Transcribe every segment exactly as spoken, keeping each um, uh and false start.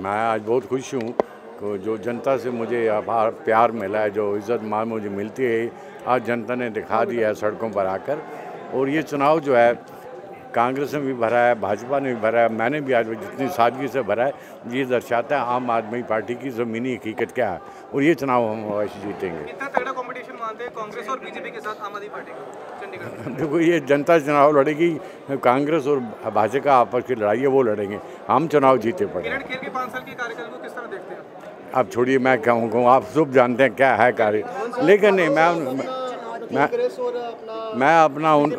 मैं आज बहुत खुश हूँ कि जो जनता से मुझे आभार प्यार मिला है, जो इज़्ज़त मान मुझे मिलती है, आज जनता ने दिखा दिया है सड़कों पर आकर। और ये चुनाव जो है कांग्रेस ने भी भरा है, भाजपा ने भी भरा है, मैंने भी आज जितनी सादगी से भरा है, ये दर्शाता है आम आदमी पार्टी की ज़मीनी हकीकत क्या है। और ये चुनाव हम अवश्य जीतेंगे। कितना तगड़ा कंपटीशन मानते हैं कांग्रेस और बीजेपी के साथ आम आदमी पार्टी का चंडीगढ़? देखो, ये जनता चुनाव लड़ेगी, कांग्रेस और भाजपा आपस की लड़ाई है, वो लड़ेंगे, हम चुनाव जीते पड़े। किरण खेर के पाँच साल के कार्यकाल को किस तरह देखते हैं? अब छोड़िए, मैं क्या कहूँ, आप सब जानते हैं क्या है कार्य, लेकिन नहीं मैं मैं मैं अपना उन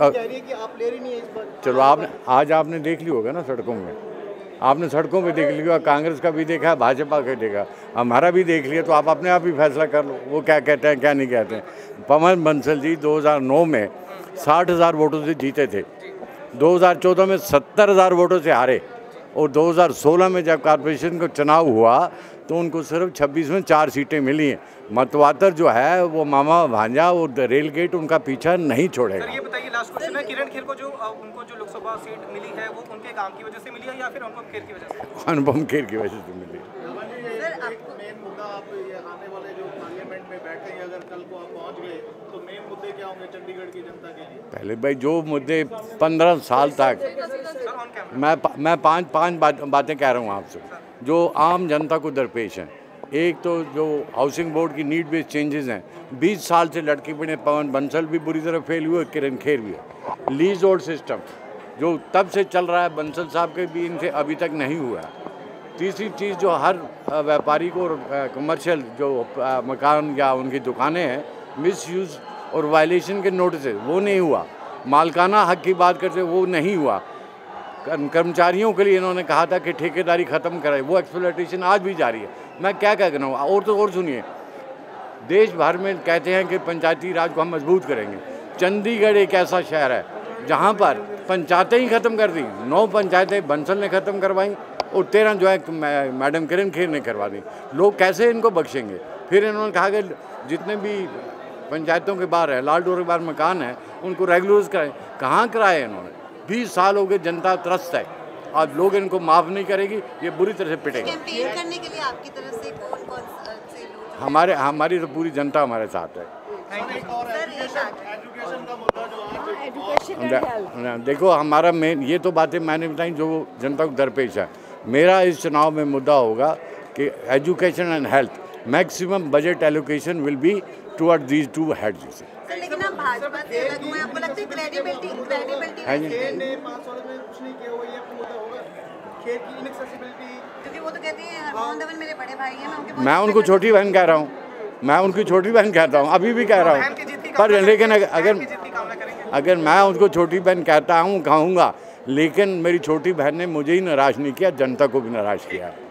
चलो आपने आज आपने देख ली होगा ना सड़कों में, आपने सड़कों पे देख लिया, कांग्रेस का भी देखा, भाजपा का देखा, हमारा भी देख लिया, तो आप अपने आप ही फैसला कर लो वो क्या कहते हैं क्या नहीं कहते हैं। पवन बंसल जी दो हज़ार नौ में साठ हज़ार वोटों से जीते थे, दो हज़ार चौदह में सत्तर हज़ार वोटों से हारे, और दो हज़ार सोलह में जब कॉर्पोरेशन का चुनाव हुआ तो उनको सिर्फ छब्बीस में चार सीटें मिली हैं। मतवातर जो है वो मामा भांजा और रेल गेट उनका पीछा नहीं छोड़ेगा। सर ये बताइए, लास्ट क्वेश्चन है, किरण खेर को जो उनको जो लोकसभा सीट मिली है वो उनके काम की वजह से मिली है या फिर अनुपम खेर की वजह से? अनुपम खेर की वजह से मिली। सर आपको मेन मुद्दा, आप ये आने वाले जो पार्लियामेंट में बैठे हैं, अगर कल को आप पहुंच गए तो मेन मुद्दे क्या होंगे चंडीगढ़ की जनता के लिए? पहले भाई जो मुद्दे पंद्रह साल तक मैं मैं पांच पांच बात, बातें कह रहा हूँ आपसे जो आम जनता को दरपेश हैं। एक तो जो हाउसिंग बोर्ड की नीड बेस्ड चेंजेस हैं, बीस साल से लटके पड़े, पवन बंसल भी बुरी तरह फेल हुए, किरण खेर भी है। लीज होल्ड सिस्टम जो तब से चल रहा है, बंसल साहब के भी इनसे अभी तक नहीं हुआ। तीसरी चीज़ जो हर व्यापारी को कमर्शियल जो मकान या उनकी दुकानें हैं, मिस यूज़ और वायलेशन के नोटिस वो नहीं हुआ। मालकाना हक की बात करते वो नहीं हुआ। कर्मचारियों के लिए इन्होंने कहा था कि ठेकेदारी ख़त्म कराए, वो एक्सप्लॉयटेशन आज भी जारी है। मैं क्या कह रहा हूँ, और तो और सुनिए, देश भर में कहते हैं कि पंचायती राज को हम मजबूत करेंगे। चंडीगढ़ एक ऐसा शहर है जहाँ पर पंचायतें ही ख़त्म कर दी, नौ पंचायतें बंसल ने ख़त्म करवाई और तेरह जो है मैडम किरण खेर ने करवा दी। लोग कैसे इनको बख्शेंगे? फिर इन्होंने कहा कि जितने भी पंचायतों के बाहर है, लाल डोर के बाहर मकान है, उनको रेगुलराइज कराए। कहाँ कराए इन्होंने? बीस साल हो गए, जनता त्रस्त है, आज लोग इनको माफ़ नहीं करेगी, ये बुरी तरह से पिटेगा। कैंपेन करने के लिए आपकी तरफ से कौन कौन से लोग? हमारे हमारी तो पूरी जनता हमारे साथ है। देखो, हमारा मेन ये तो बातें मैंने बताई जो जनता को दरपेश है। मेरा इस चुनाव में मुद्दा होगा कि education and health, maximum budget allocation will be toward these two heads. लेकिन आप भाजपा से अलग हुए, आपको लगता है क्रेडिबिलिटी क्रेडिबिलिटी है जी? ने पाँच साल में कुछ नहीं किया हुआ, ये आपको मुद्दा होगा? खेर की इनएक्सेसिबिलिटी, क्योंकि वो तो कहते हैं हरमोहन धवन मेरे बड़े भाई हैं, मैं उनके मैं उनको छोटी बहन कह रहा हूँ, मैं उनकी छोटी बहन कहता हूँ, अभी भी कह रहा हूँ। पर लेकिन अगर अगर मैं उनको छोटी बहन कहता हूँ कहूँगा, लेकिन मेरी छोटी बहन ने मुझे ही नाराज़ नहीं किया, जनता को भी नाराज़ किया।